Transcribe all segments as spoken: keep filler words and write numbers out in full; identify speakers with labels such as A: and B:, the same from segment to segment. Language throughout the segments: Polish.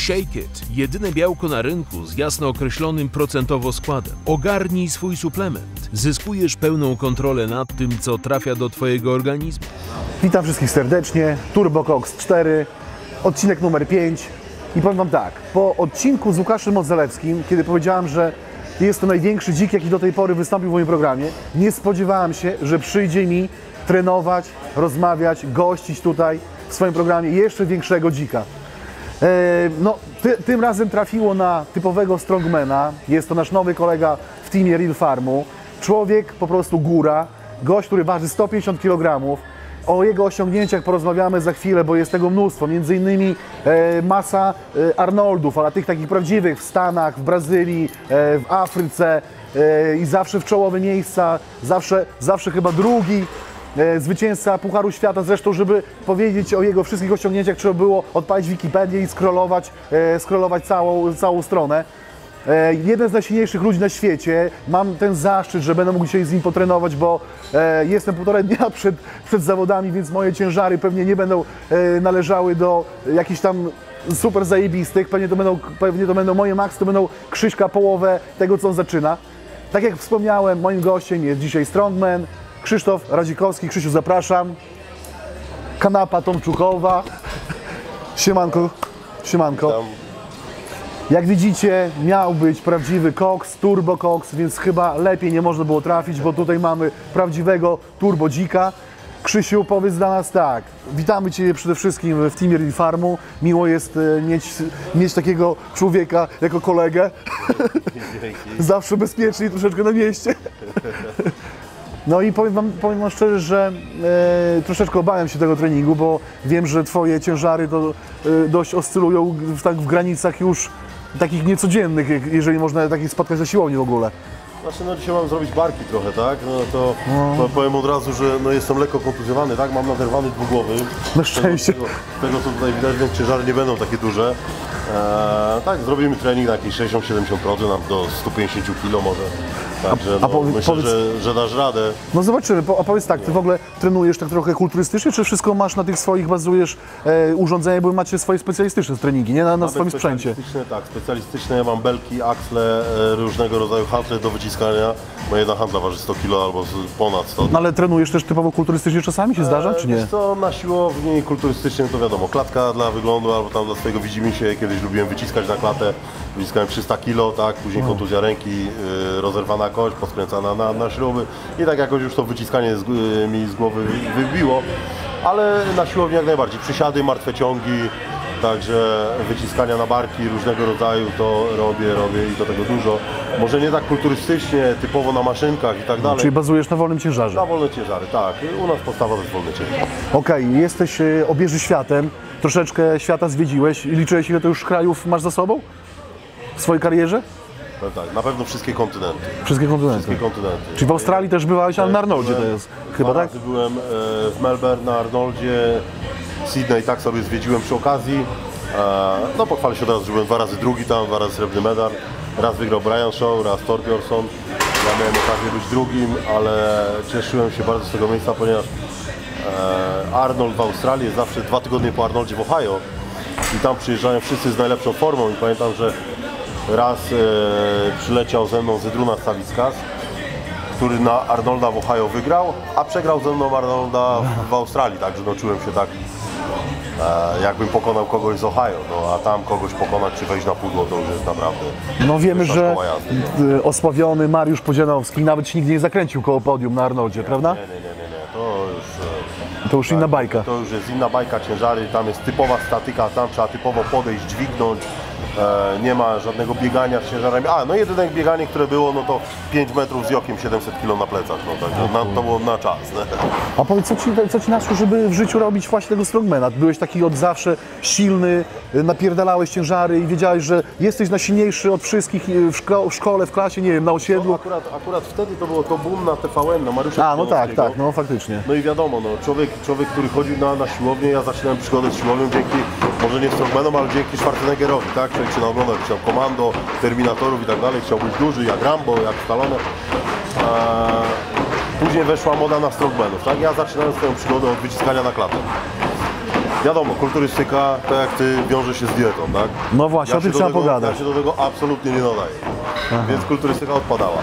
A: Shake It. Jedyne białko na rynku z jasno określonym procentowo składem. Ogarnij swój suplement. Zyskujesz pełną kontrolę nad tym, co trafia do Twojego organizmu.
B: Witam wszystkich serdecznie. TurboCox cztery, odcinek numer pięć. I powiem Wam tak, po odcinku z Łukaszem Modzelewskim, kiedy powiedziałem, że jest to największy dzik, jaki do tej pory wystąpił w moim programie, nie spodziewałem się, że przyjdzie mi trenować, rozmawiać, gościć tutaj w swoim programie jeszcze większego dzika. E, no, ty, tym razem trafiło na typowego strongmana. Jest to nasz nowy kolega w teamie Real Farmu. Człowiek, po prostu góra, gość, który waży sto pięćdziesiąt kilogramów. O jego osiągnięciach porozmawiamy za chwilę, bo jest tego mnóstwo. Między innymi e, masa e, Arnoldów, ale tych takich prawdziwych w Stanach, w Brazylii, e, w Afryce e, i zawsze w czołowe miejsca, zawsze, zawsze chyba drugi e, zwycięzca Pucharu Świata. Zresztą, żeby powiedzieć o jego wszystkich osiągnięciach, trzeba było odpalić Wikipedię i scrollować, e, scrollować całą, całą stronę. E, jeden z najsilniejszych ludzi na świecie. Mam ten zaszczyt, że będę mógł dzisiaj z nim potrenować, bo e, jestem półtora dnia przed, przed zawodami, więc moje ciężary pewnie nie będą e, należały do jakichś tam super zajebistych. Pewnie to będą, pewnie to będą moje max, to będą Krzyśka połowę tego, co on zaczyna. Tak jak wspomniałem, moim gościem jest dzisiaj strongman Krzysztof Radzikowski. Krzysiu, zapraszam. Kanapa Tomczukowa. Siemanko. Siemanko.
C: Tam.
B: Jak widzicie, miał być prawdziwy koks, turbo koks, więc chyba lepiej nie można było trafić, bo tutaj mamy prawdziwego turbo dzika. Krzysiu, powiedz dla nas tak, witamy Cię przede wszystkim w teamie Real Farmu. Miło jest mieć, mieć takiego człowieka jako kolegę. Zawsze bezpiecznie troszeczkę na mieście. No i powiem Wam, powiem wam szczerze, że e, troszeczkę obawiam się tego treningu, bo wiem, że Twoje ciężary to e, dość oscylują w, tak, w granicach już takich niecodziennych, jeżeli można takich spotkać na siłowni w ogóle.
C: Znaczy, no dzisiaj mam zrobić barki trochę, tak? No to, no. to powiem od razu, że no, jestem lekko kontuzjowany, tak? Mam naderwany dwugłowy.
B: Na szczęście.
C: Tego, tego, tego co tutaj widać, więc ciężary nie będą takie duże. Eee, tak, zrobimy trening na jakieś sześćdziesiąt do siedemdziesięciu procent, do stu pięćdziesięciu kilo może. Także
B: a, a
C: no,
B: powie,
C: myślę,
B: powiedz,
C: że, że dasz radę.
B: No zobaczymy. A powiedz tak, Ty w ogóle trenujesz tak trochę kulturystycznie, czy wszystko masz na tych swoich, bazujesz e, urządzenia, bo macie swoje specjalistyczne treningi, nie? Na, na swoim sprzęcie.
C: Specjalistyczne, tak, specjalistyczne. Ja mam belki, aksle, e, różnego rodzaju handle do wyciskania. Moja jedna handla waży sto kilo albo ponad sto.
B: No ale trenujesz też typowo kulturystycznie czasami, się zdarza, czy nie?
C: Wiesz co, na siłowni kulturystycznym to wiadomo, klatka dla wyglądu albo tam dla swojego widzimisię. Kiedyś lubiłem wyciskać na klatę, wyciskałem trzysta kilo, tak, później no. kontuzja ręki, yy, rozerwana kość, poskręcana na, na śruby i tak jakoś już to wyciskanie z, yy, mi z głowy wybiło, ale na siłowni jak najbardziej, przysiady, martwe ciągi, także wyciskania na barki różnego rodzaju to robię, robię i do tego dużo. Może nie tak kulturystycznie, typowo na maszynkach i tak dalej.
B: Czyli bazujesz na wolnym ciężarze?
C: Na wolne ciężary, tak. U nas podstawa to jest wolny ciężar.
B: Okej, okay, jesteś obieży światem, troszeczkę świata zwiedziłeś. Liczyłeś, ile to już krajów masz za sobą w swojej karierze?
C: No tak, na pewno wszystkie kontynenty.
B: Wszystkie kontynenty.
C: Wszystkie kontynenty.
B: Czyli w Australii też byłeś, ale na Arnoldzie to jest chyba, tak?
C: Byłem w Melbourne, na Arnoldzie, Sydney tak sobie zwiedziłem przy okazji. No pochwalę się od razu, że byłem dwa razy drugi tam, dwa razy srebrny medal. Raz wygrał Brian Shaw, raz Torbjörnsson. Ja miałem okazję być drugim, ale cieszyłem się bardzo z tego miejsca, ponieważ Arnold w Australii jest zawsze dwa tygodnie po Arnoldzie w Ohio. I tam przyjeżdżają wszyscy z najlepszą formą i pamiętam, że raz e, przyleciał ze mną Zydrunas Savickas, który na Arnolda w Ohio wygrał, a przegrał ze mną Arnolda w, w Australii, także no, czułem się tak, e, jakbym pokonał kogoś z Ohio, no, a tam kogoś pokonać czy wejść na pudło to już jest naprawdę.
B: No wiemy, że osławiony Mariusz Podzianowski nawet się nigdy nie zakręcił koło podium na Arnoldzie, nie, prawda?
C: Nie, nie, nie, nie, nie. To już...
B: To już
C: tak,
B: inna bajka.
C: To już jest inna bajka, ciężary, tam jest typowa statyka, tam trzeba typowo podejść, dźwignąć. E, nie ma żadnego biegania z ciężarami. A, no jedyne bieganie, które było, no to pięć metrów z jokiem, siedemset kilo na plecach, no także na, to było na czas. Nie?
B: A powiedz, co ci, co ci naszło, żeby w życiu robić właśnie tego strongmana? Byłeś taki od zawsze silny, napierdalałeś ciężary i wiedziałeś, że jesteś najsilniejszy od wszystkich w, szko w szkole, w klasie, nie wiem, na osiedlu.
C: No, akurat, akurat wtedy to było to boom na T V N, na Mariusza.
B: A, no tak, tak, no faktycznie.
C: No i wiadomo, no, człowiek, człowiek, który chodził na, na siłownię, ja zaczynałem przygodę z siłownią dzięki, może nie strongmanom, ale dzięki Schwarzeneggerowi, tak? Człowiek się naoglądał, chciał Komando, Terminatorów i tak dalej, chciał być duży, jak Rambo, jak Stallone. Eee, później weszła moda na strongmanów, tak? Ja zaczynałem swoją przygodę od wyciskania na klatę. wiadomo, kulturystyka, tak jak ty, wiąże się z dietą, tak?
B: No właśnie,
C: ja
B: o tym
C: się do
B: trzeba
C: tego,
B: pogadać.
C: Ja się do tego absolutnie nie nadaję, Aha. więc kulturystyka odpadała.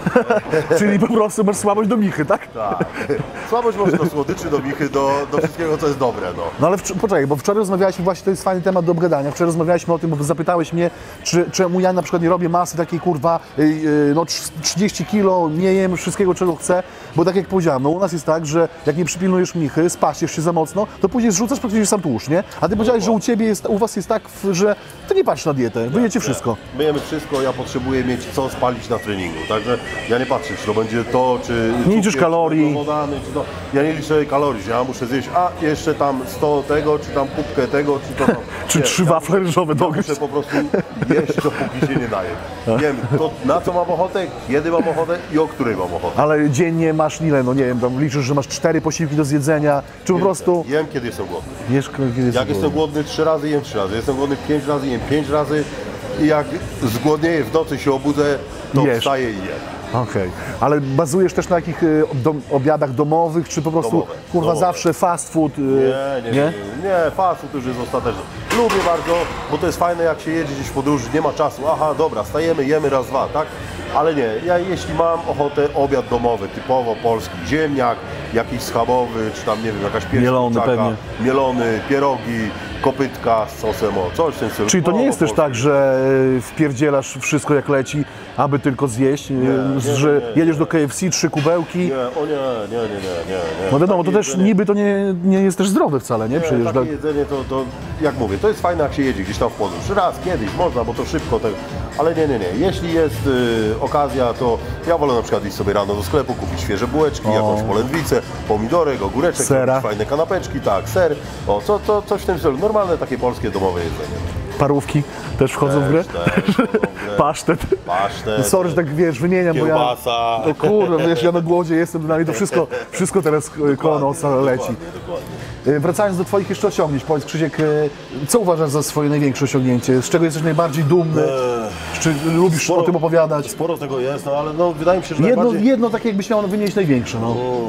B: Czyli po prostu masz słabość do michy, tak?
C: Tak. Słabość może do słodyczy, do michy, do, do wszystkiego, co jest dobre, no.
B: No ale w, poczekaj, bo wczoraj rozmawialiśmy, właśnie to jest fajny temat do obgadania, wczoraj rozmawialiśmy o tym, bo zapytałeś mnie, czy, czemu ja na przykład nie robię masy takiej, kurwa, yy, yy, no trzydzieści kilo, nie jem wszystkiego, czego chcę, bo tak jak powiedziałem, no u nas jest tak, że jak nie przypilnujesz michy, spaściesz się za mocno, to później zrzucasz praktycznie sam tłuszcz, nie? A ty powiedziałeś, że u ciebie jest, u was jest tak, że ty nie patrz na dietę, wy jecie wszystko.
C: My jemy wszystko, ja potrzebuję mieć co spalić na treningu, także ja nie patrzę, czy to będzie to, czy...
B: Nie liczysz kalorii.
C: Czy wodany, czy to, ja nie liczę kalorii, że ja muszę zjeść, a jeszcze tam sto tego, czy tam kubkę tego, czy to tam...
B: Czy
C: nie,
B: trzy
C: ja
B: wafle ryżowe
C: ja
B: dogryźć.
C: muszę po prostu jeść, dopóki się nie daje. Wiem, to na co mam ochotę, kiedy mam ochotę i o której mam ochotę.
B: Ale dziennie masz ile, no nie wiem, tam liczysz, że masz cztery posiłki do zjedzenia, czy po prostu...
C: Jem, kiedy jestem głodny.
B: Jesz, kiedy
C: Jak jestem głodny trzy razy, jem trzy razy. Jestem głodny pięć razy, jem pięć razy. I jak zgłodnieję w nocy, się obudzę, to
B: Jesz.
C: wstaję i jem.
B: Okej, ale bazujesz też na jakich y, dom, obiadach domowych, czy po prostu,
C: Domowe,
B: kurwa,
C: domowe.
B: zawsze fast food? Y,
C: Nie, nie, nie, nie, nie, fast food już jest ostateczny. Lubię bardzo, bo to jest fajne, jak się jedzie gdzieś w podróży, nie ma czasu. Aha, dobra, stajemy, jemy raz, dwa, tak? Ale nie, ja jeśli mam ochotę, obiad domowy, typowo polski, ziemniak, jakiś schabowy, czy tam, nie wiem, jakaś
B: Mielony
C: pierśniczaka,
B: pewnie.
C: mielony, pierogi, kopytka z sosem, o, coś w tym stylu.
B: Czyli to nie
C: O,
B: jest też
C: polski.
B: tak, że y, wpierdzielasz wszystko jak leci, aby tylko zjeść, y,
C: nie,
B: że
C: nie, nie.
B: jedziesz do K F C, trzy kubełki.
C: Nie, o nie, nie, nie, nie, nie, nie.
B: No wiadomo, to
C: Takie
B: też
C: jedzenie-
B: niby to nie, nie jest też zdrowe wcale, nie?
C: Nie,
B: Przecież
C: takie
B: tak.
C: jedzenie to, to, jak mówię, to jest fajne, jak się jedzie gdzieś tam w podróż. Raz, kiedyś, można, bo to szybko, tak, ale nie, nie, nie. Jeśli jest y, okazja, to ja wolę na przykład iść sobie rano do sklepu, kupić świeże bułeczki, jakąś polędwicę, pomidorek, ogóreczek,
B: Sera.
C: jakieś fajne kanapeczki, tak, ser, o, co, co, coś w tym stylu. Normalne takie polskie domowe jedzenie.
B: Parówki też wchodzą w grę?
C: Też, też, wchodzą w grę.
B: Pasztet.
C: Pasztet,
B: Sorry, że tak wiesz, wymieniam,
C: kiełbasa.
B: bo ja... No kurde, wiesz, ja na głodzie jestem, dla mnie to wszystko, wszystko teraz koło nosa leci.
C: Dokładnie, dokładnie.
B: Y, Wracając do Twoich jeszcze osiągnięć, powiedz Krzysiek, y, co uważasz za swoje największe osiągnięcie? Z czego jesteś najbardziej dumny? Czy lubisz
C: sporo-
B: o tym opowiadać?
C: Sporo tego jest, no ale no, wydaje mi się, że
B: Jedno,
C: najbardziej...
B: jedno takie jakbyś miał wymienić największe, no.
C: O,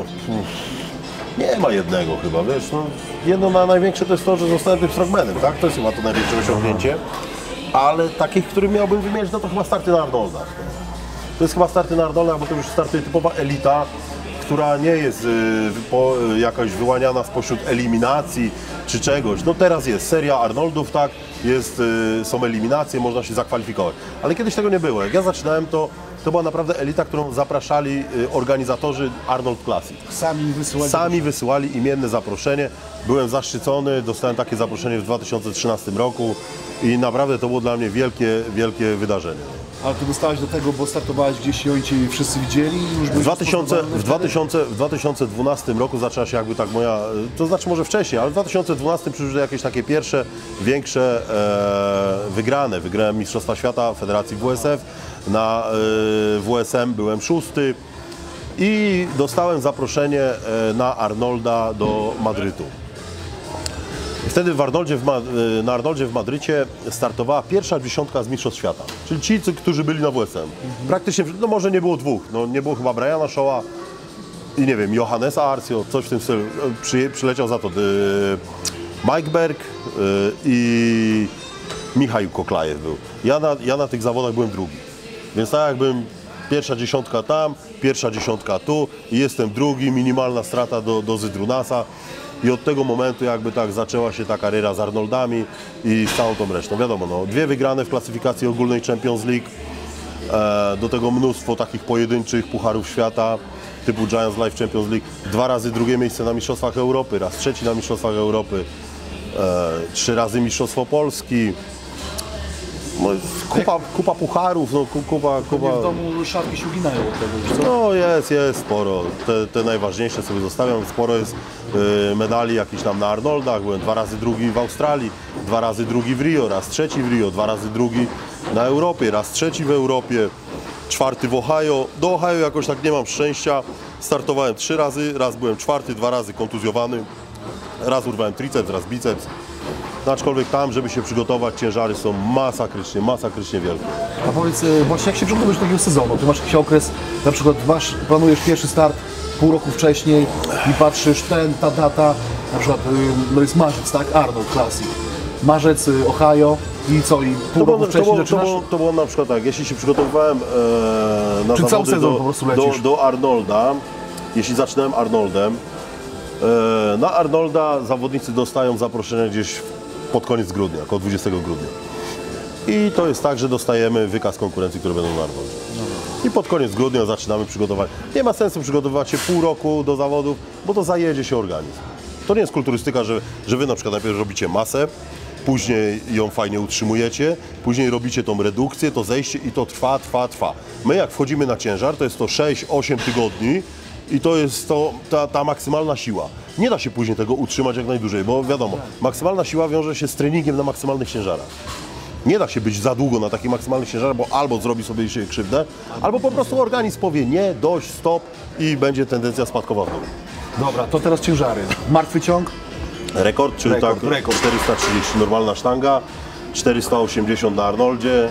C: nie ma jednego chyba, wiesz, no, jedno na największe to jest to, że zostałem tym strongmanem, tak? To jest chyba to największe osiągnięcie, ale takich, których miałbym wymienić, no to chyba starty na Arnoldach. To jest chyba starty na Arnoldach, bo to już startuje typowa elita, która nie jest y, po, y, jakaś wyłaniana spośród eliminacji czy czegoś. No teraz jest seria Arnoldów, tak, jest, y, są eliminacje, można się zakwalifikować. Ale kiedyś tego nie było. Jak ja zaczynałem, to, to była naprawdę elita, którą zapraszali y, organizatorzy Arnold Classic.
B: Sami wysyłać.
C: Sami wysyłali imienne zaproszenie. Byłem zaszczycony, dostałem takie zaproszenie w dwa tysiące trzynastym roku i naprawdę to było dla mnie wielkie, wielkie wydarzenie.
D: Ale ty dostałeś do tego, bo startowałeś gdzieś i oni cię wszyscy widzieli i już
C: W,
D: byłeś
C: 2000,
D: rozpoznawalny
C: w, dwutysięcznym, w dwa tysiące dwunastym roku zaczęła się jakby tak moja, to znaczy może wcześniej, ale w dwa tysiące dwunastym przyszły jakieś takie pierwsze, większe e, wygrane. Wygrałem Mistrzostwa Świata Federacji W S F, na e, W S M byłem szósty i dostałem zaproszenie e, na Arnolda do Madrytu. Wtedy w Arnoldzie w Ma- na Arnoldzie w Madrycie startowała pierwsza dziesiątka z Mistrzostw Świata, czyli ci, co- którzy byli na W S M. Praktycznie, no może nie było dwóch, no nie było chyba Briana Shawa i nie wiem, Johannesa Arcio, coś w tym stylu. Przy, przyleciał za to y, Mike Berg y, i Michał Koklajew był. Ja na, ja na tych zawodach byłem drugi, więc tak jakbym pierwsza dziesiątka tam, pierwsza dziesiątka tu i jestem drugi, minimalna strata do, do Zydrunasa. I od tego momentu jakby tak zaczęła się ta kariera z Arnoldami i z całą tą resztą. Wiadomo, no, dwie wygrane w klasyfikacji ogólnej Champions League, e, do tego mnóstwo takich pojedynczych pucharów świata typu Giants Life Champions League, dwa razy drugie miejsce na Mistrzostwach Europy, raz trzeci na Mistrzostwach Europy, e, trzy razy Mistrzostwo Polski, no, kupa, kupa pucharów, no, ku- kupa, kupa...
D: w domu szafki się uginają od tego już, co?
C: No jest, jest sporo. Te, te najważniejsze sobie zostawiam. Sporo jest y, medali jakichś tam na Arnoldach. Byłem dwa razy drugi w Australii, dwa razy drugi w Rio, raz trzeci w Rio, dwa razy drugi na Europie, raz trzeci w Europie, czwarty w Ohio. Do Ohio jakoś tak nie mam szczęścia. Startowałem trzy razy, raz byłem czwarty, dwa razy kontuzjowany. Raz urwałem triceps, raz biceps. No, aczkolwiek tam, żeby się przygotować, ciężary są masakrycznie, masakrycznie wielkie.
B: A powiedz, y, właśnie jak się przygotowujesz do takiego sezonu? Ty masz jakiś okres, na przykład masz, planujesz pierwszy start pół roku wcześniej i patrzysz ten, ta data, na przykład y, no jest marzec, tak? Arnold Classic. Marzec, y, Ohio i co? I pół
C: To
B: roku
C: było, to,
B: wcześniej
C: było, to,
B: zaczynasz?
C: było, to było na przykład tak, jeśli się przygotowywałem e, na
B: Czy cały
C: zawody
B: sezon
C: do,
B: po prostu
C: do,
B: lecisz?
C: do Arnolda, jeśli zaczynałem Arnoldem, e, na Arnolda zawodnicy dostają zaproszenie gdzieś pod koniec grudnia, około dwudziestego grudnia. I to jest tak, że dostajemy wykaz konkurencji, które będą na Arnoldzie. I pod koniec grudnia zaczynamy przygotować. Nie ma sensu przygotowywać się pół roku do zawodów, bo to zajedzie się organizm. To nie jest kulturystyka, że, że wy na przykład najpierw robicie masę, później ją fajnie utrzymujecie, później robicie tą redukcję, to zejście i to trwa, trwa, trwa. My jak wchodzimy na ciężar, to jest to sześć osiem tygodni i to jest to, ta, ta maksymalna siła. Nie da się później tego utrzymać jak najdłużej, bo wiadomo, maksymalna siła wiąże się z treningiem na maksymalnych ciężarach. Nie da się być za długo na takich maksymalnych ciężarach, bo albo zrobi sobie się krzywdę, albo po prostu organizm powie nie, dość, stop i będzie tendencja spadkowa w dół.
B: Dobra, to teraz ciężary. Martwy ciąg?
C: Rekord, czyli
B: Rekord,
C: tak
B: rekord.
C: czterysta trzydzieści normalna sztanga, czterysta osiemdziesiąt na Arnoldzie.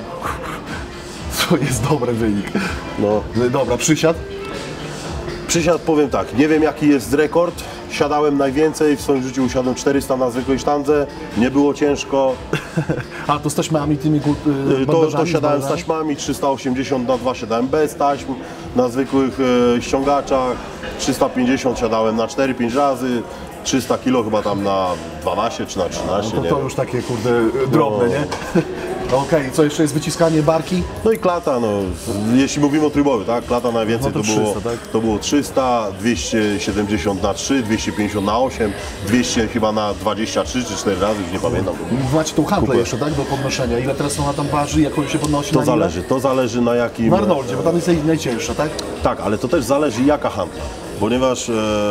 B: To jest dobry wynik.
C: No.
B: Dobra, przysiad?
C: Przysiad powiem tak, nie wiem jaki jest rekord. Siadałem najwięcej, w swoim życiu usiadłem czterysta na zwykłej sztandze, nie było ciężko.
B: A to z taśmami tymi yy,
C: To, to siadałem z taśmami, trzysta osiemdziesiąt na dwa siadałem bez taśm, na zwykłych e, ściągaczach, trzysta pięćdziesiąt siadałem na cztery pięć razy, trzysta kilo chyba tam na dwanaście czy na trzynaście,
B: No
C: nie
B: to
C: wiem.
B: już takie kurde drobne,
C: No.
B: nie? Okej, co jeszcze jest? Wyciskanie barki?
C: No i klata, no, jeśli mówimy o trójboju, tak, klata najwięcej
B: No to
C: to, było,
B: trzysta, tak?
C: to było trzysta, dwieście siedemdziesiąt na trzy, dwieście pięćdziesiąt na osiem, dwieście chyba na dwadzieścia trzy czy cztery razy, już nie pamiętam.
B: Macie tą handlę
C: Kupę.
B: jeszcze, tak? Do podnoszenia. Ile teraz ona tam waży? Jak on się podnosi?
C: To
B: na ile?
C: zależy, to zależy na jakim...
B: Na Arnoldzie, bo tam jest naj- najcięższa, tak?
C: Tak, ale to też zależy jaka handla, ponieważ e,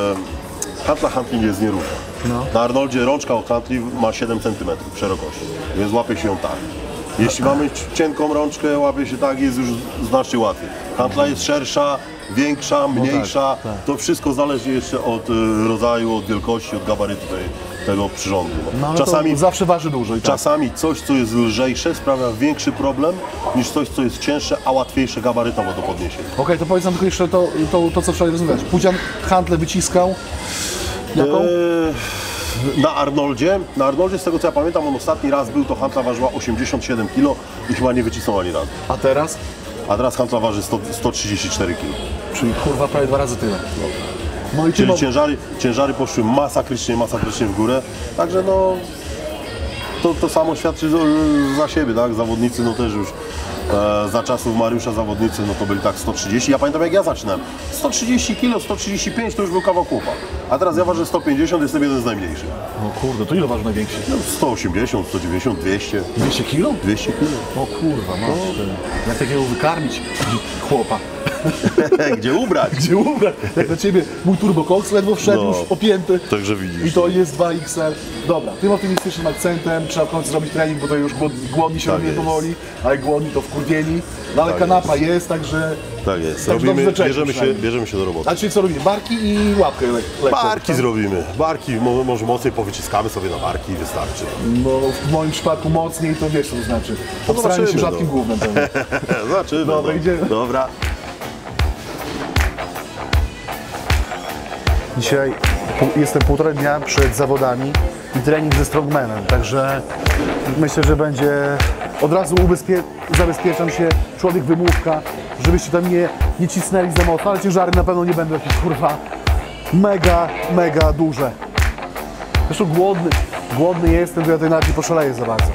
C: handla handling jest nierówna.
B: No.
C: Na Arnoldzie rączka od handli ma siedem centymetrów szerokości, więc łapie się ją tak. Jeśli mamy cienką rączkę, łapie się tak, jest już znacznie łatwiej. Handla jest szersza, większa, mniejsza,
B: tak, tak.
C: to wszystko zależy jeszcze od e, rodzaju, od wielkości, od gabarytu tej, tego przyrządu.
B: No ale
C: Czasami,
B: to zawsze waży dużo i tak.
C: czasami coś, co jest lżejsze, sprawia większy problem niż coś, co jest cięższe, a łatwiejsze gabarytowo do podniesienia.
B: Okej, to powiedz nam tylko jeszcze to, to, to co wczoraj rozmawiałeś. Pudzian handlę wyciskał. Jaką?
C: Eee, na Arnoldzie, na Arnoldzie z tego co ja pamiętam, on ostatni raz był, to handla ważyła osiemdziesiąt siedem kilo i chyba nie wycisnął ani razu.
B: A teraz?
C: A teraz handla waży sto, sto trzydzieści cztery kilo.
B: Czyli kurwa prawie dwa razy tyle. No i ty
C: Czyli
B: mo-
C: ciężary, ciężary poszły masakrycznie, masakrycznie w górę. Także no, to, to samo świadczy za- za siebie, tak? Zawodnicy no też już e, za czasów Mariusza zawodnicy no to byli tak sto trzydzieści. Ja pamiętam jak ja zaczynałem. sto trzydzieści kilo, sto trzydzieści pięć to już był kawał chłopa. A teraz ja ważę sto pięćdziesiąt, jestem jeden z najmniejszych.
B: No kurde, to ile waży największy?
C: No, sto osiemdziesiąt, sto dziewięćdziesiąt, dwieście.
B: dwieście kilo?
C: dwieście kilo.
B: O kurwa, no. Jak takiego wykarmić chłopa?
C: Gdzie ubrać?
B: Gdzie ubrać? Jak na ciebie mój turbokoks ledwo wszedł,
C: No.
B: już opięty.
C: Także widzisz.
B: I to jest dwa X L. Dobra, tym optymistycznym akcentem trzeba w końcu zrobić trening, bo to już głod, głodni się
C: Tak
B: robią
C: jest.
B: powoli, a jak głodni to wkurwieni. No ale
C: Tak
B: kanapa jest. także...
C: Tak jest.
B: Tak
C: Robimy,
B: dobrze zaczęli
C: bierzemy, się,
B: przynajmniej.
C: bierzemy się do roboty.
B: A czyli co robimy? Barki i łapkę le lekką.
C: Barki
B: tak?
C: zrobimy. Barki mo, może mocniej powyciskamy sobie na barki i wystarczy.
B: No w moim przypadku mocniej to wiesz co to znaczy. Obstranie się
C: zobaczymy,
B: rzadkim
C: no.
B: głównym pewnie.
C: Zobaczymy.
B: Dobra,
C: no.
B: idziemy.
C: Dobra.
B: Dzisiaj pół- jestem półtora dnia przed zawodami i trening ze strongmanem, także myślę, że będzie od razu ubezpie- zabezpieczam się, człowiek wymówka, żebyście tam nie, nie cisnęli za mocno, ale ciężary na pewno nie będą jakieś kurwa mega, mega duże. Zresztą głodny, głodny jestem, to ja tutaj nawet nie poszaleję za bardzo.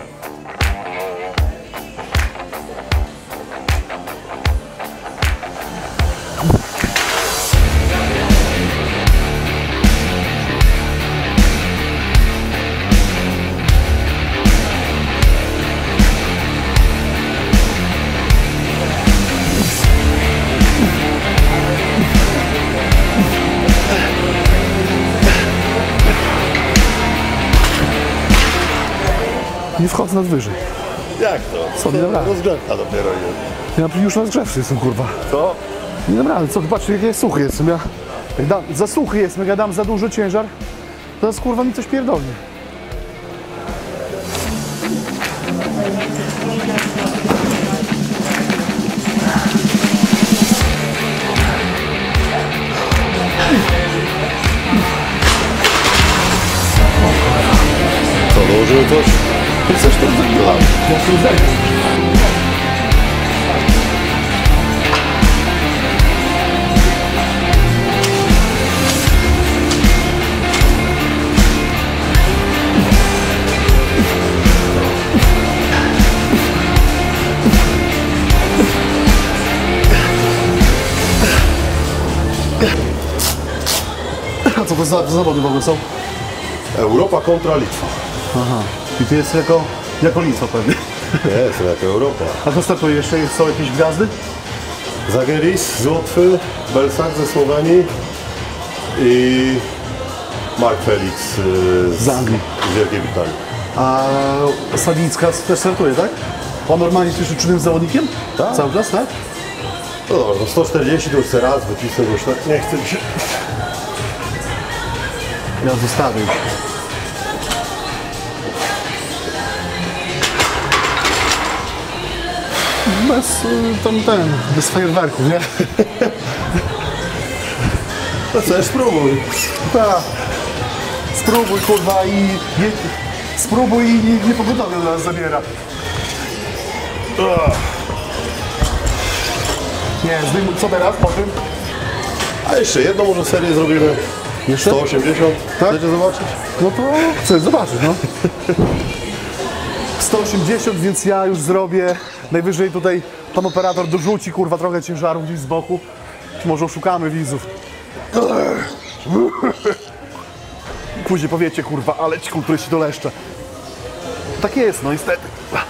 B: Nie wchodzę nad wyżej.
C: Jak to?
B: Co, nie dobra.
C: Rozgrzewka dopiero jest.
B: Ja już na zgrzewszy jestem, kurwa.
C: Co?
B: Nie dobra, co ty patrz, jak ja suchy jestem. Ja, jak dam, za suchy jestem, jak ja dam za duży ciężar, to jest kurwa mi coś pierdolnie.
C: coś, coś tam wygląda.
B: Ja się zerknę. A co to za zawody w ogóle są?
C: Europa kontra Litwa.
B: Aha. I ty jest jako, jako Litwa pewnie.
C: Jest, jako Europa.
B: A to startuje jeszcze? Są jakieś gwiazdy?
C: Zageris z Łotwy, Belsak ze Słowenii i Mark Felix z,
B: Z Anglii.
C: z Wielkiej Brytanii.
B: A Sawicka też startuje, tak? On normalnie jest jeszcze czynnym zawodnikiem?
C: Tak.
B: Cały czas, tak?
C: No dobra, no sto czterdzieści to już chcę raz wycisnę, bo już tak nie chcę mi się.
B: Ja zostawię. Bez y, tam ten, bez fajerwerków, nie?
C: No co, spróbuj.
B: Tak. Spróbuj kurwa i nie, spróbuj i nie, nie pogotowie od nas zabiera. Nie, zdejmuj, co teraz po tym?
C: A jeszcze jedną może serię zrobimy.
B: Jeszcze?
C: sto osiemdziesiąt.
B: Tak?
C: Chcecie zobaczyć?
B: No to chcę zobaczyć, no. sto osiemdziesiąt, więc ja już zrobię. Najwyżej tutaj pan operator dorzuci kurwa trochę ciężaru gdzieś z boku. Może oszukamy widzów. Później powiecie kurwa, ale ci kultury się doleszczę. Tak jest, no niestety.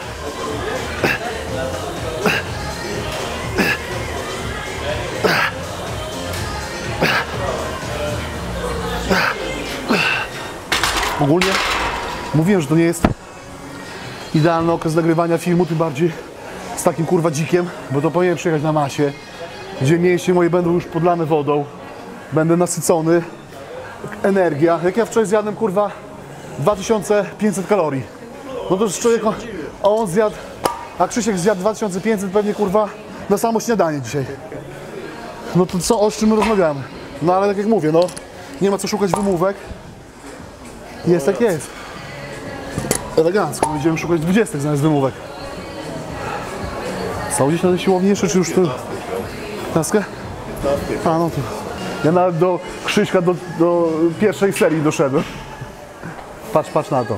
B: Ogólnie mówiłem, że to nie jest idealny okres nagrywania filmu, tym bardziej z takim kurwa dzikiem, bo to powinienem przyjechać na masie, gdzie mięśnie moje będą już podlane wodą, będę nasycony, energia. Jak ja wczoraj zjadłem kurwa dwa tysiące pięćset kalorii, no to już człowiek, a on zjadł, a Krzysiek zjadł dwa tysiące pięćset pewnie kurwa na samo śniadanie dzisiaj. No to co, o czym my rozmawiamy? No ale tak jak mówię, no nie ma co szukać wymówek. Jest jak jest. Elegancko. Będziemy szukać dwudziestek zamiast wymówek. Są gdzieś na tej siłowni jeszcze, czy już tu? Piętnastkę? A no to. Ja nawet do Krzyśka, do, do pierwszej serii doszedłem. Patrz, patrz na to.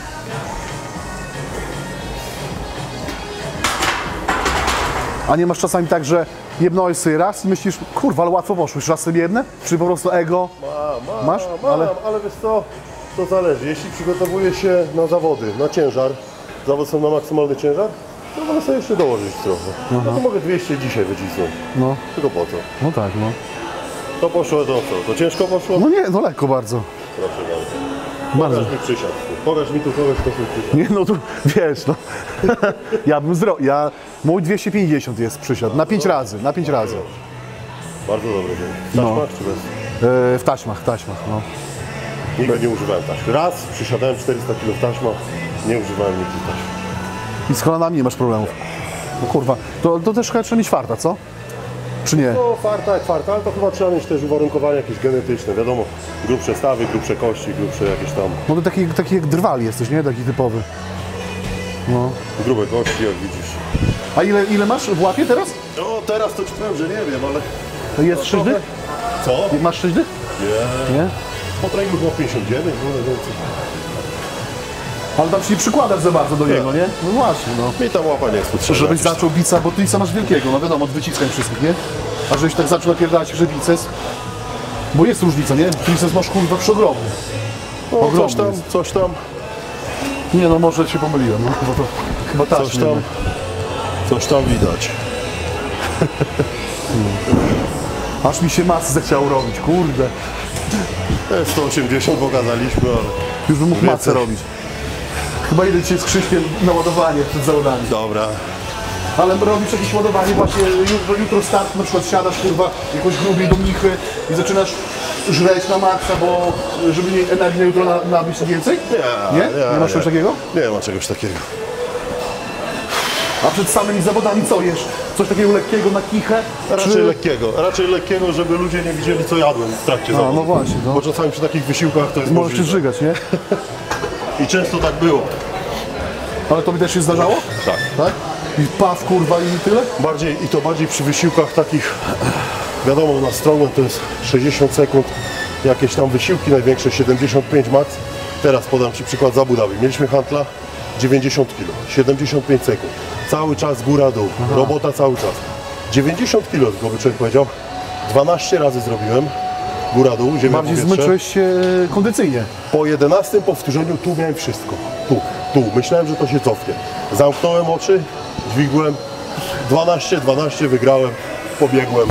B: A nie masz czasami tak, że jebnąłeś sobie raz i myślisz, kurwa, ale łatwo poszło, już raz sobie jedne? Czy po prostu ego?
C: Mam, mam,
B: Masz?
C: Mam,
B: Ale-
C: ale wiesz co, to zależy. Jeśli przygotowuję się na zawody, na ciężar, zawody są na maksymalny ciężar, to mogę sobie jeszcze dołożyć trochę. No to mogę dwieście dzisiaj wycisnąć.
B: No,
C: Tylko po co?
B: no tak, no.
C: To poszło, to co? To ciężko poszło?
B: No nie, no lekko bardzo.
C: Proszę bardzo.
B: Bardzo.
C: Pokaż mi przysiad. Pokaż mi tu kogoś, kto sobie przysiad.
B: Nie, no tu wiesz, no. Ja bym zrobił. Ja, mój dwieście pięćdziesiąt jest przysiad. Na pięć razy, na pięć razy.
C: Bardzo dobry dzień. W
B: No.
C: taśmach czy bez?
B: E, w taśmach, taśmach, no.
C: Nigdy nie używałem taśm. Raz przysiadałem czterysta kilo w taśmach, nie używałem nigdy taśm.
B: I z kolanami nie masz problemów. No kurwa, to, to też chyba trzeba mieć farta, co? Czy nie?
C: No farta jak farta, ale to chyba trzeba mieć też uwarunkowania jakieś genetyczne. Wiadomo, grubsze stawy, grubsze kości, grubsze jakieś tam
B: No to taki, taki jak drwali jesteś, nie? Taki typowy. No.
C: grube kości, jak widzisz.
B: A ile, ile masz w łapie teraz?
C: No teraz to ci powiem, że nie wiem, ale...
B: Jest sześć dych?
C: Co?
B: Masz sześć dych?
C: Nie.
B: Nie?
C: Po treningu było pięćdziesiąt dziewięć, no więcej.
B: Ale tam się nie przykładasz za bardzo do niego, nie? No właśnie, no.
C: Mi ta łapa nie jest potrzebna.
B: Żebyś
C: jakiś-
B: zaczął bica, bo ty bica masz wielkiego, no wiadomo, od wyciskań wszystkich, nie? A żebyś tak zaczął napierdalać, że bices, bo jest różnica, nie? Bices masz kurwa przeogromny.
C: No, coś
B: ogromny
C: tam,
B: jest.
C: coś tam,
B: Nie no, może się pomyliłem, no bo to chyba tak.
C: coś tam, coś tam widać.
B: Aż mi się masy zechciało robić, kurde.
C: E, sto osiemdziesiąt pokazaliśmy, ale...
B: Już bym mógł
C: Więcej.
B: masę robić. Chyba idę dzisiaj z Krzyśkiem na ładowanie przed zawodami.
C: Dobra.
B: Ale robisz jakieś ładowanie właśnie, jutro, jutro start, na przykład siadasz kurwa jakoś grubiej do michy i zaczynasz żreć na maksa, bo żeby nie energii na jutro na, nabić więcej?
C: Nie,
B: Nie? Nie masz czegoś takiego?
C: Nie ma czegoś takiego.
B: A przed samymi zawodami co jesz? Coś takiego lekkiego na kichę?
C: Raczej
B: Czy...
C: lekkiego, raczej lekkiego, żeby ludzie nie widzieli, co jadłem w trakcie zawodu.
B: no właśnie, no.
C: Bo czasami przy takich wysiłkach to jest
B: Możesz się
C: możliwe.
B: żygać, nie?
C: I często tak było.
B: Ale to mi też się zdarzało?
C: Tak.
B: Tak? I paw, kurwa i tyle?
C: Bardziej, i to bardziej przy wysiłkach takich, wiadomo, na strongman to jest sześćdziesiąt sekund, jakieś tam wysiłki największe, siedemdziesiąt pięć max. Teraz podam Ci przykład z Abu Dhabi. Mieliśmy hantla dziewięćdziesiąt kilo, siedemdziesiąt pięć sekund. Cały czas góra-dół, robota cały czas. dziewięćdziesiąt kilo, tylko by człowiek powiedział. dwanaście razy zrobiłem, góra-dół, ziemia,
B: Bardziej
C: powietrze.
B: zmęczyłeś się kondycyjnie.
C: Po jedenastym powtórzeniu tu miałem wszystko. Tu, tu. Myślałem, że to się cofnie. Zamknąłem oczy, dźwigłem. dwanaście, dwanaście, wygrałem, pobiegłem.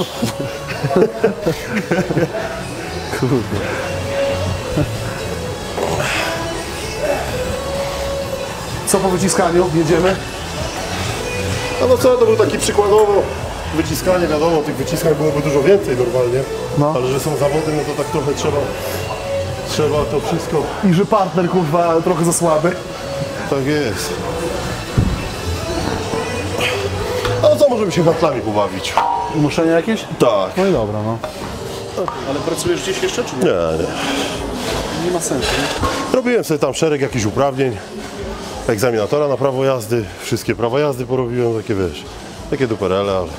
B: Kurde. Co po wyciskaniu? Jedziemy?
C: No, no co, to był taki przykładowo wyciskanie, wiadomo, tych wyciskań byłoby dużo więcej normalnie,
B: No.
C: ale że są zawody, no to tak trochę trzeba, trzeba to wszystko.
B: I że partner, kurwa, trochę za słaby.
C: Tak jest. A no co, możemy się hatlami pobawić?
B: Unoszenia jakieś?
C: Tak.
B: No i dobra, no.
D: Ale pracujesz gdzieś jeszcze, czy nie?
C: Nie, nie.
D: Nie ma sensu, nie?
C: Robiłem sobie tam szereg jakichś uprawnień, egzaminatora na prawo jazdy, wszystkie prawa jazdy porobiłem, takie wiesz, takie duperele, ale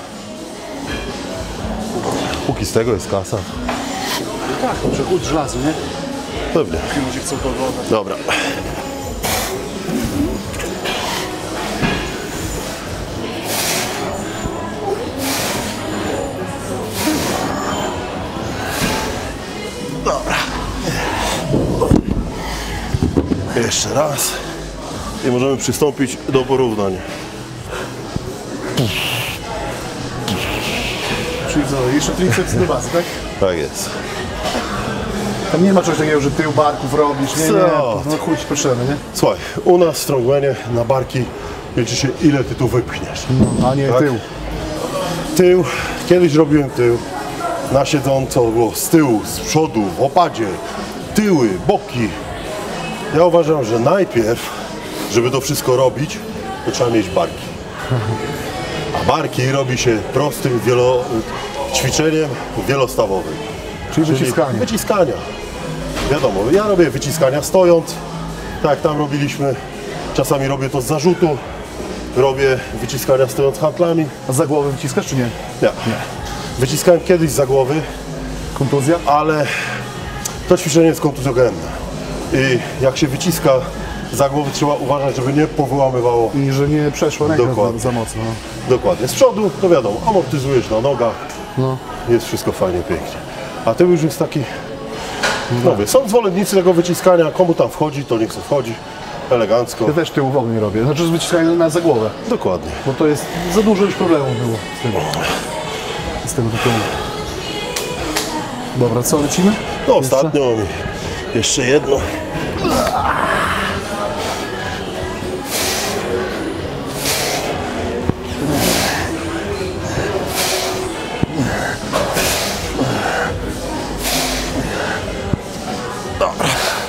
C: póki z tego jest kasa,
D: Tak, dobrze, chód żelazo, nie?
C: pewnie.
D: Chyba się chcą powołać.
C: Dobra. Dobra. Jeszcze raz. I możemy przystąpić do porównań.
B: Czyli co, jeszcze triceps do bazy, tak?
C: Tak jest.
B: Tam nie ma czegoś takiego, że tył barków robisz, nie, nie,
C: Co?
B: no chuj ci potrzebny, nie?
C: Słuchaj, u nas w strongmanie na barki liczy się, ile ty tu wypchniesz.
B: A nie
C: Tak?
B: tył.
C: Tył, kiedyś robiłem tył, na siedząco było z tyłu, z przodu, w opadzie, tyły, boki. Ja uważam, że najpierw, żeby to wszystko robić, to trzeba mieć barki. A barki robi się prostym wielo, ćwiczeniem wielostawowym.
B: Czyli wyciskanie.
C: Wyciskania. Wiadomo, ja robię wyciskania stojąc, tak jak tam robiliśmy. Czasami robię to z zarzutu, robię wyciskania stojąc handlami.
B: A za głowę wyciskasz, czy nie?
C: Nie. Wyciskałem kiedyś za głowy,
B: Kontuzja?
C: ale to ćwiczenie jest kontuzjogenne. I jak się wyciska za głowy, trzeba uważać, żeby nie powyłamywało.
B: I że nie przeszła ręka
C: Dokładnie.
B: za, za mocno. No.
C: Dokładnie. Z przodu, to wiadomo, amortyzujesz na nogach,
B: No.
C: jest wszystko fajnie, pięknie. A tył już jest taki, no wie, są zwolennicy tego wyciskania, komu tam wchodzi, to niech sobie wchodzi, elegancko.
B: Ja też tyłu w ogóle nie robię. Znaczy z wyciskaniem na za głowę.
C: Dokładnie.
B: Bo to jest, za dużo już problemów było z tego. Z tego tytułu. Dobra, co, lecimy?
C: No
B: Jeszcze?
C: ostatnio mi jeszcze jedno. Dobra.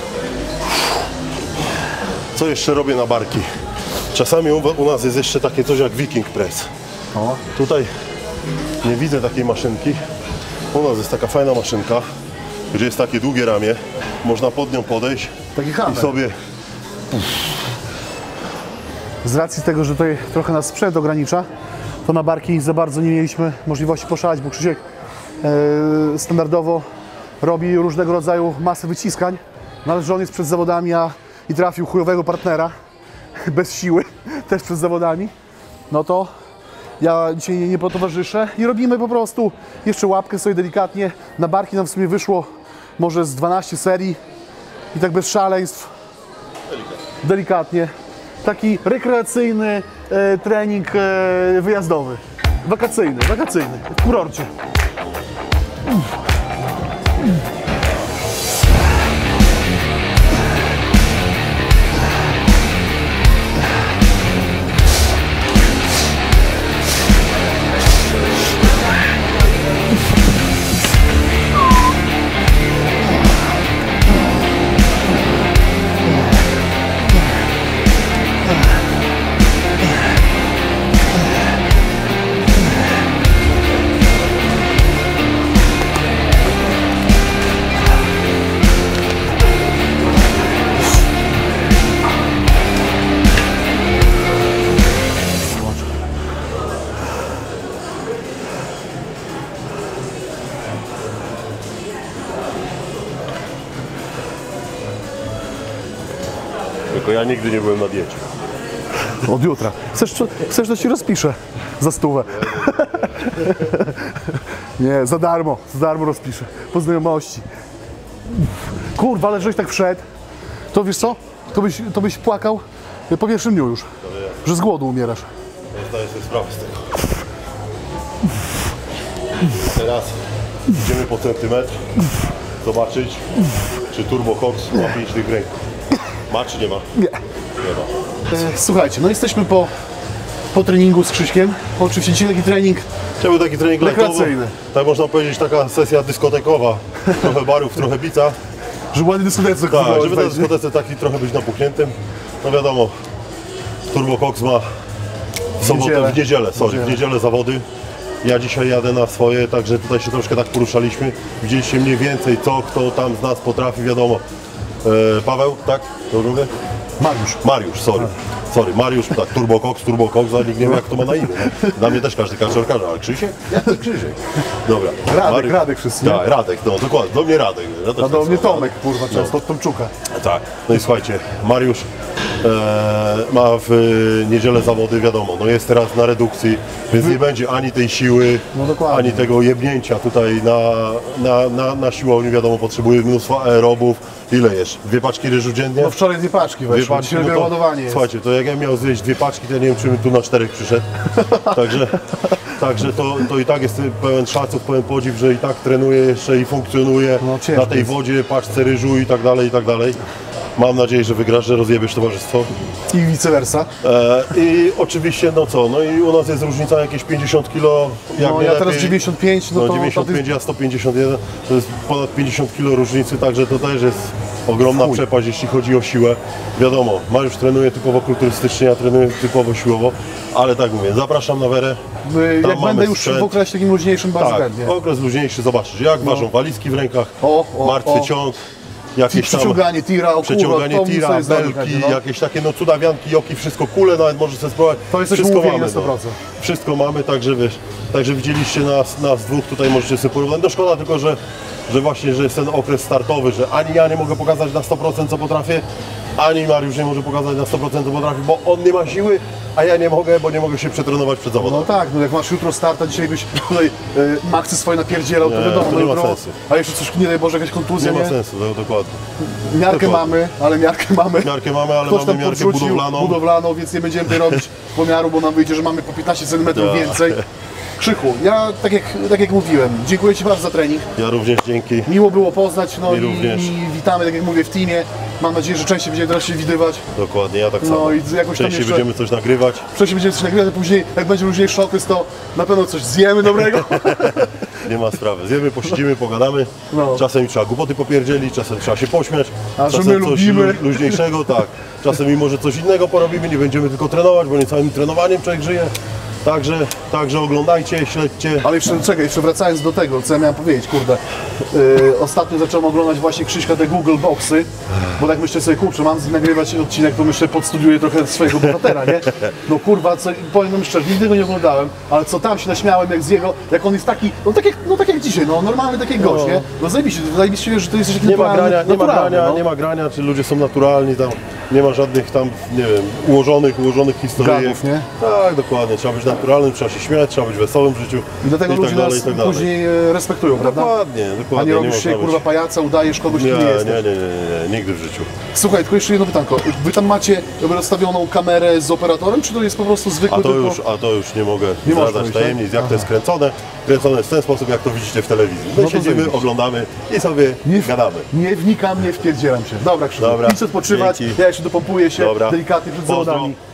C: Co jeszcze robię na barki? Czasami u, u nas jest jeszcze takie coś jak Viking Press.
B: O,
C: Tutaj nie widzę takiej maszynki. U nas jest taka fajna maszynka, gdzie jest takie długie ramię. Można pod nią podejść
B: taki
C: i
B: hammer.
C: sobie...
B: Z racji tego, że tutaj trochę nas sprzęt ogranicza, to na barki za bardzo nie mieliśmy możliwości poszaleć, bo Krzysiek e, standardowo robi różnego rodzaju masę wyciskań, no ale że on jest przed zawodami a, i trafił chujowego partnera bez siły, też przed zawodami, no to ja dzisiaj nie, nie potowarzyszę i robimy po prostu jeszcze łapkę sobie delikatnie. Na barki nam w sumie wyszło może z dwanaście serii i tak bez szaleństw. Delikatnie. Taki rekreacyjny e, trening e, wyjazdowy. Wakacyjny, wakacyjny. W kurorcie.
C: Tylko ja nigdy nie byłem na diecie.
B: Od jutra. Chcesz, chcesz że ci rozpiszę za stówę? Nie, za darmo, za darmo rozpiszę. Po znajomości. Kurwa, ale żeś tak wszedł, to wiesz co? To byś, to byś płakał po pierwszym dniu już, że z głodu umierasz.
C: Ja zdaję sobie sprawę z tego. Teraz idziemy po centymetr, zobaczyć, czy Turbo Cox ma pięć tych w ręku. Ma czy nie ma?
B: Nie.
C: Nie ma.
B: E, słuchajcie, no jesteśmy po, po treningu z Krzyśkiem. Oczywiście dzisiaj taki trening.
C: Chciałbym taki trening lightowy.
B: Rekreacyjny.
C: Tak można powiedzieć, taka sesja dyskotekowa. Trochę barów, trochę bica.
B: Że ładnie dyskotece.
C: Tak, żeby na dyskotece taki trochę być napuchniętym. No wiadomo, Turbo Cox ma w sobotę,
B: niedzielę.
C: w niedzielę, sorry,
B: Niedzielę.
C: w niedzielę zawody. Ja dzisiaj jadę na swoje, także tutaj się troszkę tak poruszaliśmy. Widzieliście mniej więcej co, kto tam z nas potrafi, wiadomo. E, Paweł, tak? To drugę?
B: Mariusz.
C: Mariusz, sorry. Sorry, Mariusz, tak, Turbo Cox, Turbo Cox, ale nikt nie wie jak to ma na imię. Nie? Dla mnie też każdy kaczor każe, ale Krzysiek? Ja to Krzysiek. Dobra.
B: Radek,
C: Mariusz-
B: Radek wszyscy, nie?
C: Tak, Radek, no dokładnie, do mnie Radek. Ja też
B: A do
C: tak
B: mnie
C: samo,
B: Tomek,
C: Radek.
B: kurwa, często od Tomczuka.
C: Tak, no i słuchajcie, Mariusz e, ma w e, niedzielę zawody, wiadomo, no jest teraz na redukcji, więc nie będzie ani tej siły,
B: No dokładnie.
C: ani tego jebnięcia tutaj na, na, na, na siłowni, wiadomo, potrzebuje mnóstwo aerobów. Ile jesz? Dwie paczki ryżu dziennie?
B: No wczoraj dwie paczki
C: Dwie
B: weszły,
C: paczki,
B: dzisiaj
C: no to,
B: ładowanie jest.
C: słuchajcie, to jak ja miał zjeść dwie paczki, to ja nie wiem, czy bym tu na czterech przyszedł. Także, także to, to i tak jest pełen szacun, pełen podziw, że i tak trenuje jeszcze i funkcjonuje
B: No, ciężko
C: na tej
B: jest.
C: wodzie, paczce ryżu i tak dalej, i tak dalej. Mam nadzieję, że wygrasz, że rozjebiesz towarzystwo.
B: I vice versa.
C: E, I oczywiście, no co, no i u nas jest różnica jakieś pięćdziesiąt kilo, jak
B: No
C: nie
B: ja teraz
C: lepiej.
B: dziewięćdziesiąt pięć, no
C: No
B: to...
C: dziewięćdziesiąt
B: to
C: pięć, ja sto pięćdziesiąt jeden, to jest ponad pięćdziesiąt kilo różnicy, także to też jest ogromna
B: Chuj.
C: przepaść, jeśli chodzi o siłę. Wiadomo, Mariusz trenuje typowo kulturystycznie, ja trenuję typowo siłowo, ale tak mówię, zapraszam na Werę.
B: My,
C: Tam
B: jak
C: mamy
B: będę już
C: sprzęt.
B: w okresie takim luźniejszym, bardzo
C: Tak,
B: chętnie.
C: okres luźniejszy, zobaczysz, jak ważą walizki w rękach,
B: O, o,
C: martwy
B: o.
C: ciąg,
B: I
C: jakieś tam...
B: przeciąganie tira, o
C: Przeciąganie
B: kurwa, to
C: tira,
B: sobie zrobić
C: belki,
B: będzie, no.
C: jakieś takie no cudawianki, joki, wszystko, kule nawet możesz sobie spróbować.
B: To jesteśmy
C: wszystko
B: umówieni
C: mamy,
B: na sto
C: no.
B: procent.
C: Wszystko mamy, także wiesz, także widzieliście nas, nas dwóch, tutaj możecie sobie porównać. No szkoda tylko, że, że właśnie, że jest ten okres startowy, że ani ja nie mogę pokazać na sto procent co potrafię, ani Mariusz nie może pokazać na sto procent co potrafi, bo on nie ma siły, a ja nie mogę, bo nie mogę się przetrenować przed zawodem.
B: No tak, no jak masz jutro starta, dzisiaj byś tutaj e, maksy swoje napierdzielał, to
C: Nie,
B: wiadomo,
C: to
B: no
C: nie ma
B: jutro,
C: sensu.
B: a jeszcze coś, nie daj Boże, jakaś kontuzja,
C: Nie
B: nie?
C: ma sensu, no, dokładnie.
B: Miarkę
C: Dokładnie.
B: mamy, ale miarkę mamy.
C: Miarkę mamy, ale
B: Ktoś
C: mamy
B: tam
C: miarkę
B: podrzucił
C: budowlaną.
B: budowlaną, więc nie będziemy tutaj robić pomiaru, bo nam wyjdzie, że mamy po piętnaście centymetrów
C: Tak.
B: więcej. Krzychu, ja tak jak, tak jak mówiłem, dziękuję Ci bardzo za trening.
C: Ja również dzięki.
B: Miło było poznać, no
C: Mi
B: i,
C: również.
B: i witamy, tak jak mówię, w teamie. Mam nadzieję, że częściej będziemy teraz się widywać.
C: Dokładnie, ja tak
B: No
C: samo.
B: i jakoś tam
C: Częściej
B: jeszcze-
C: będziemy coś nagrywać.
B: Wcześniej będziemy coś nagrywać, a później, jak będzie luźniejszy okres, to na pewno coś zjemy dobrego.
C: Nie ma sprawy. Zjemy, posiedzimy, pogadamy.
B: No.
C: Czasem trzeba głupoty popierdzielić, czasem trzeba się pośmiać.
B: A że
C: czasem
B: my
C: coś
B: lubimy.
C: lu- luźniejszego, tak. Czasem mimo, że coś innego porobimy, nie będziemy tylko trenować, bo nie całym trenowaniem człowiek żyje. Także, także oglądajcie, śledźcie.
B: Ale jeszcze, czekaj, jeszcze wracając do tego, co ja miałem powiedzieć, kurde. Yy, ostatnio zacząłem oglądać właśnie Krzyśka te Google Boxy, bo tak myślę sobie, kurczę, mam z nim nagrywać odcinek, to myślę, podstudiuję trochę swojego bohatera, nie? No kurwa, co, powiem wam szczerze, nigdy go nie oglądałem, ale co tam się naśmiałem, jak z jego, jak on jest taki, no tak jak, no tak jak dzisiaj, no normalny taki jak gość, nie? No zajebiście, zajebiście wiesz, że to jest taki
C: Nie ma
B: naturalny,
C: grania, nie ma
B: naturalny,
C: grania,
B: no.
C: nie ma grania, czy ludzie są naturalni tam. Nie ma żadnych tam, nie wiem, ułożonych, ułożonych historii.
B: Gadów, nie?
C: Tak, dokładnie. Trzeba być naturalnym, trzeba się śmiać, trzeba być wesołym w życiu.
B: I dlatego
C: i
B: ludzie
C: tak dalej,
B: nas
C: i tak dalej.
B: później e, respektują, prawda?
C: Dokładnie,
B: A
C: dokładnie.
B: nie robisz
C: można
B: się,
C: być.
B: kurwa, pajaca, udajesz kogoś,
C: Nie,
B: kim nie
C: nie,
B: jesteś.
C: nie, nie, nie, nie, nigdy w życiu.
B: Słuchaj, tylko jeszcze jedno pytanko. Wy tam macie rozstawioną kamerę z operatorem, czy to jest po prostu zwykły
C: A to
B: tylko...
C: już, a to już nie mogę
B: Nie można
C: zdradzać
B: powiedzieć, tak?
C: tajemnic, jak
B: Aha.
C: to jest kręcone. Kręcone jest w ten sposób, jak to widzicie w telewizji. My
B: No to
C: siedzimy,
B: zajebiście.
C: oglądamy i sobie
B: Nie,
C: gadamy.
B: nie wnikam, nie wpierdzielam się. Dobra, Krzysztof,
C: Dobra,
B: idź odpoczywać,
C: dzięki.
B: ja jeszcze dopompuję się
C: Dobra.
B: delikatnie przed
C: Pozdro.
B: zawodami.